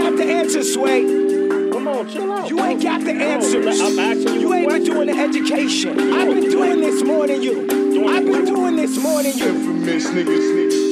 got the answer, Sway. Come on, chill out. You ain't got the answers. I'm asking you. You ain't been doing the education. I've been doing this more than you. I've been doing this more than you. Infamous niggas.